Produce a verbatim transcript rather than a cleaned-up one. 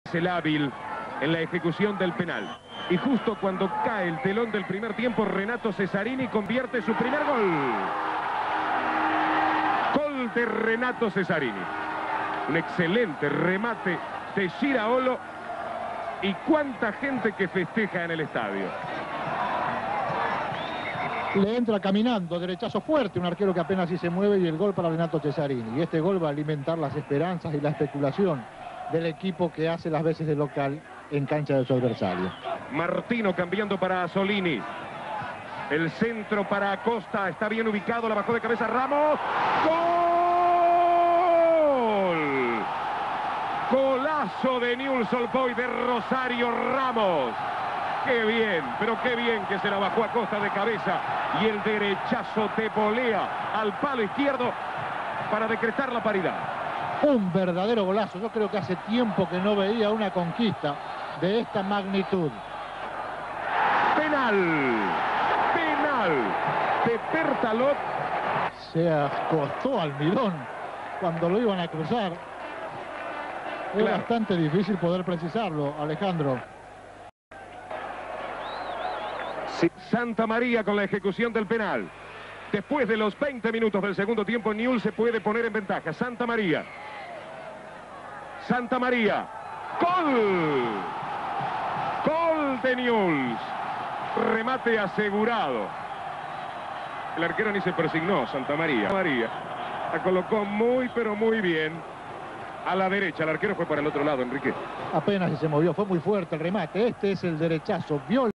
el hábil en la ejecución del penal. Y justo cuando cae el telón del primer tiempo, Renato Cesarini convierte su primer gol. Gol de Renato Cesarini. Un excelente remate de Giraolo. Y cuánta gente que festeja en el estadio. Le entra caminando, derechazo fuerte, un arquero que apenas sí se mueve, y el gol para Renato Cesarini. Y este gol va a alimentar las esperanzas y la especulación del equipo que hace las veces de local en cancha de su adversario. Martino cambiando para Solini. El centro para Acosta, está bien ubicado, la bajó de cabeza Ramos. ¡Gol! Golazo de Newell's Old Boys de Rosario Ramos. ¡Qué bien! Pero qué bien que se la bajó Acosta de cabeza. Y el derechazo de volea al palo izquierdo para decretar la paridad. Un verdadero golazo. Yo creo que hace tiempo que no veía una conquista de esta magnitud. Penal. Penal de Bertalot. Se acostó Almirón cuando lo iban a cruzar. Es claro. Bastante difícil poder precisarlo, Alejandro. Sí. Santa María con la ejecución del penal. Después de los veinte minutos del segundo tiempo, Newell's se puede poner en ventaja. Santa María. Santa María. ¡Gol! ¡Gol de Newell's! Remate asegurado. El arquero ni se persignó, Santa María. María la colocó muy, pero muy bien a la derecha. El arquero fue para el otro lado, Enrique. Apenas se movió, fue muy fuerte el remate. Este es el derechazo. Vio